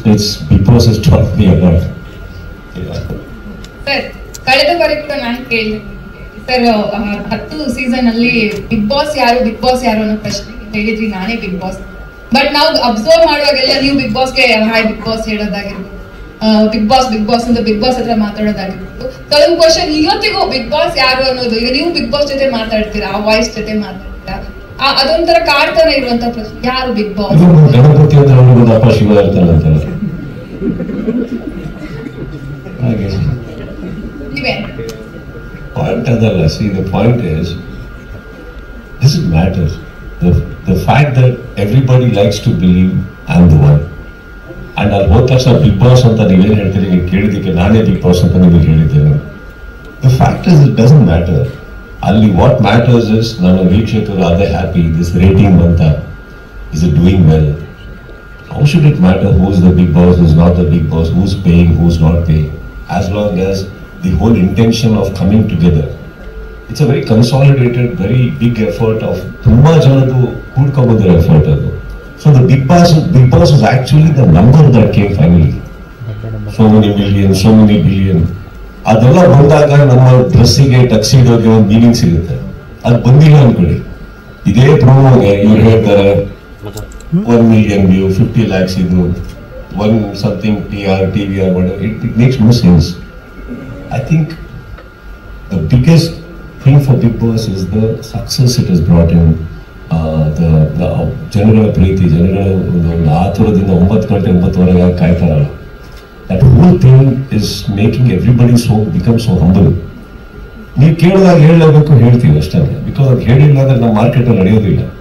it's because it's taught me a lot. Sir, ಕಳೆದ ಬಾರಿ ಕೂಡ ನಾನು ಕೇಳಿದೆ ಸರ್, 10 ಸೀಸನ್ ಅಲ್ಲಿ ಬಿಗ್ ಬಾಸ್ ಯಾರು ಅನ್ನೋ ಪ್ರಶ್ನೆ ಹೇಳಿದ್ರಿ, ನಾನೇ ಬಿಗ್ ಬಾಸ್. ಬಟ್ ನಾವು ಅಬ್ಸರ್ವ್ ಮಾಡುವಾಗೆಲ್ಲ ನೀವು ಬಿಗ್ ಬಾಸ್ಗೆ ಹಾಯ್ ಬಿಗ್ ಬಾಸ್ ಹೇಳೋದಾಗಿರ್ಬೋದು, ಬಿಗ್ ಬಾಸ್ ಅಂತ ಬಿಗ್ ಬಾಸ್ ಹತ್ರ ಮಾತಾಡೋದಾಗಿರ್ಬೋದು. ಕೆಲವು ಕ್ವಶನ್ ಇವತ್ತಿಗೂ ಬಿಗ್ ಬಾಸ್ ಯಾರು ಅನ್ನೋದು, ಈಗ ನೀವು ಬಿಗ್ ಬಾಸ್ ಜೊತೆ ಮಾತಾಡ್ತೀರಾ, ಆ ವಾಯ್ಸ್ ಜೊತೆ ಮಾತಾಡ್ತೀರಾ, ಅದೊಂಥರ ಕಾಡ್ತಾನೆ ಇರುವಂತ ಪ್ರಶ್ನೆ, ಯಾರು ಬಿಗ್ ಬಾಸ್? ಗಣಪತಿ ಅಂದ್ರೆ ಅವನಿಗೊಂದು ಅಪ್ಪ ಶಿವ ಇರ್ತಾನೆ ಅಂತಲ್ಲ ಹಾಗೆ. Point adala, see, the point is, does it matter? The fact that everybody likes to believe I'm the one. And I'll ಹೋದ ತಕ್ಷಣ ಬಿಗ್ ಬಾಸ್ ಅಂತ ನೀವೇನು ಹೇಳ್ತೀರಿ, ನೀವು ಕೇಳಿದಕ್ಕೆ ನಾನೇ ಬಿಗ್ ಬಾಸ್ ಅಂತ ನಿಮಗೆ ಹೇಳಿದ್ದೇನೆ. The fact is, it doesn't matter. ಅಲ್ಲಿ what matters is, ನನ್ನ ವೀಕ್ಷಕರು ಅದೇ ಹ್ಯಾಪಿ, this rating ಬಂತ, is it doing well? How should it matter who's the big boss, who's not the big boss, who's paying, who's not paying? As long as the whole intention of coming together. It's a very consolidated, very big effort of ತುಂಬಾ ಜನದ್ದು ಕೂಡ್ಕೊಂಡ್ಬಂದಿರೋ effort ಅದು. So the big boss is actually the number that came finally. So many million, so many billion. ಅದೆಲ್ಲ ಬಂದಾಗ ನಮ್ಮ ಡ್ರೆಸ್ಸಿಗೆ, ಟಕ್ಸಿಡೋಗೆ ಒಂದು meaning ಸಿಗುತ್ತೆ. ಅದು ಬಂದಿಲ್ಲ ಅನ್ಕೊಳ್ಳಿ, ಇದೇ ಪ್ರೋಮೋಗೆ ಇವ್ರು ಹೇಳ್ತಾರೆ 1 million view, 50 lakhs ಇದು, 1 something PR, TVR, whatever. It makes no sense. I think the biggest thing for Big Boss is the success it has brought in. The ಜನಗಳ ಪ್ರೀತಿ, ಜನಗಳ ಒಂದು ಆತುರದಿಂದ 9 ಗಂಟೆ 9:30 ಕಾಯ್ತಾರಲ್ಲ, that whole thing is making everybody become so humble. ನೀವು ಕೇಳಿದಾಗ ಹೇಳಲೇಬೇಕು, ಹೇಳ್ತೀವಿ ಅಷ್ಟೇ, because ಅದು ಹೇಳಿಲ್ಲ ಅಂದ್ರೆ ನಮ್ಮ ಮಾರ್ಕೆಟಲ್ಲಿ ನಡೆಯೋದಿಲ್ಲ.